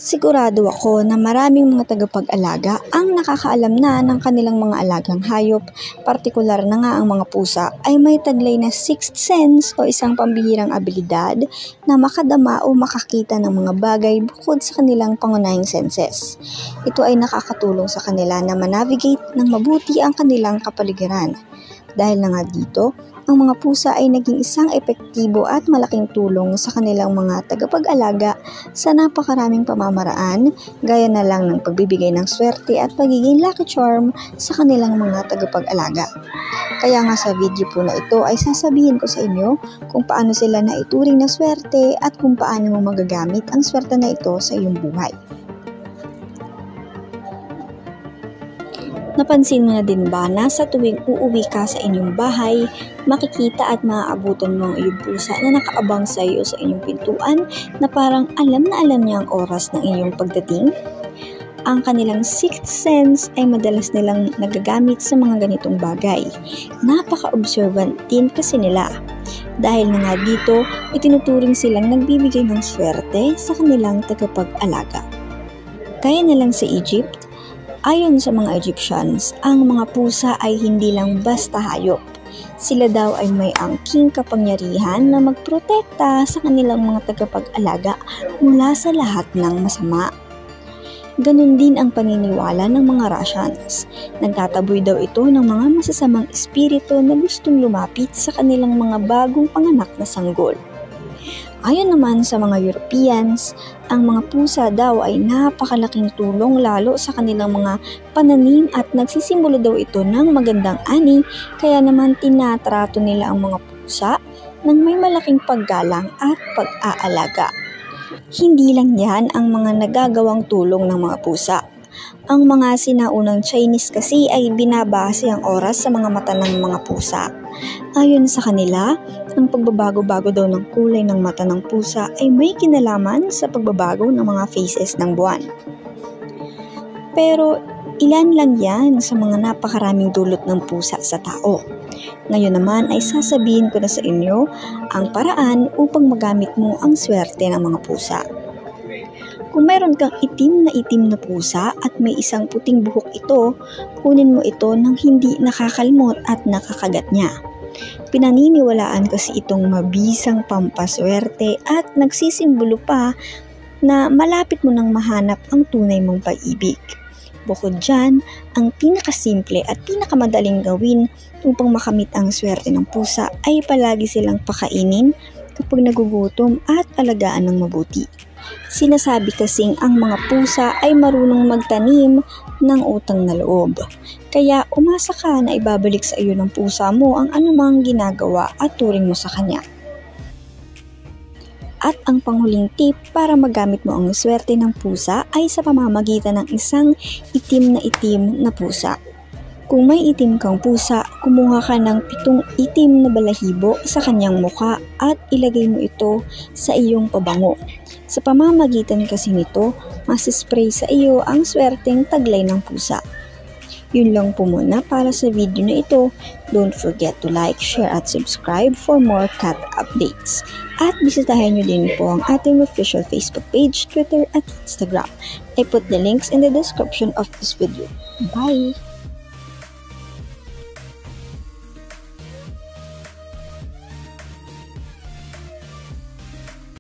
Sigurado ako na maraming mga tagapag-alaga ang nakakaalam na ng kanilang mga alagang hayop, partikular na nga ang mga pusa ay may taglay na sixth sense o isang pambihirang abilidad na makadama o makakita ng mga bagay bukod sa kanilang pangunahing senses. Ito ay nakakatulong sa kanila na manavigate ng mabuti ang kanilang kapaligiran. Dahil na nga dito, ang mga pusa ay naging isang epektibo at malaking tulong sa kanilang mga tagapag-alaga sa napakaraming pamamaraan, gaya na lang ng pagbibigay ng swerte at pagiging lucky charm sa kanilang mga tagapag-alaga. Kaya nga sa video po na ito ay sasabihin ko sa inyo kung paano sila naituring na swerte at kung paano mo magagamit ang swerte na ito sa iyong buhay. Napansin mo na din ba na sa tuwing uuwi ka sa inyong bahay, makikita at maaabutan mo ang iyong pusa na nakaabang sa iyo sa inyong pintuan na parang alam na alam niya ang oras ng inyong pagdating? Ang kanilang sixth sense ay madalas nilang nagagamit sa mga ganitong bagay. Napaka-observant din kasi nila. Dahil na nga dito, itinuturing silang nagbibigay ng swerte sa kanilang tagapag-alaga. Kaya na lang sa Egypt, ayon sa mga Egyptians, ang mga pusa ay hindi lang basta hayop. Sila daw ay may angking kapangyarihan na magprotekta sa kanilang mga tagapag-alaga mula sa lahat ng masama. Ganon din ang paniniwala ng mga Russians. Nagtataboy daw ito ng mga masasamang espiritu na gustong lumapit sa kanilang mga bagong panganak na sanggol. Ayon naman sa mga Europeans, ang mga pusa daw ay napakalaking tulong lalo sa kanilang mga pananim at nagsisimbolo daw ito ng magandang ani, kaya naman tinatrato nila ang mga pusa ng may malaking paggalang at pag-aalaga. Hindi lang yan ang mga nagagawang tulong ng mga pusa. Ang mga sinaunang Chinese kasi ay binabase ang oras sa mga mata ng mga pusa. Ayon sa kanila, ang pagbabago-bago daw ng kulay ng mata ng pusa ay may kinalaman sa pagbabago ng mga phases ng buwan. Pero ilan lang yan sa mga napakaraming dulot ng pusa sa tao. Ngayon naman ay sasabihin ko na sa inyo ang paraan upang magamit mo ang swerte ng mga pusa. Kung mayroon kang itim na pusa at may isang puting buhok ito, kunin mo ito nang hindi nakakalmot at nakakagat niya. Pinaniniwalaan kasi itong mabisang pampaswerte at nagsisimbolo pa na malapit mo nang mahanap ang tunay mong pag-ibig. Bukod dyan, ang pinakasimple at pinakamadaling gawin upang makamit ang swerte ng pusa ay palagi silang pakainin kapag nagugutom at alagaan ng mabuti. Sinasabi kasing ang mga pusa ay marunong magtanim ng utang na loob. Kaya umasa ka na ibabalik sa iyo ng pusa mo ang anumang ginagawa at turing mo sa kanya. At ang panghuling tip para magamit mo ang swerte ng pusa ay sa pamamagitan ng isang itim na pusa. Kung may itim kang pusa, kumuha ka ng 7 itim na balahibo sa kanyang muka at ilagay mo ito sa iyong pabango. Sa pamamagitan kasi nito, masispray sa iyo ang swerteng taglay ng pusa. Yun lang po muna para sa video na ito. Don't forget to like, share at subscribe for more cat updates. At bisitahin nyo din po ang ating official Facebook page, Twitter at Instagram. I put the links in the description of this video. Bye!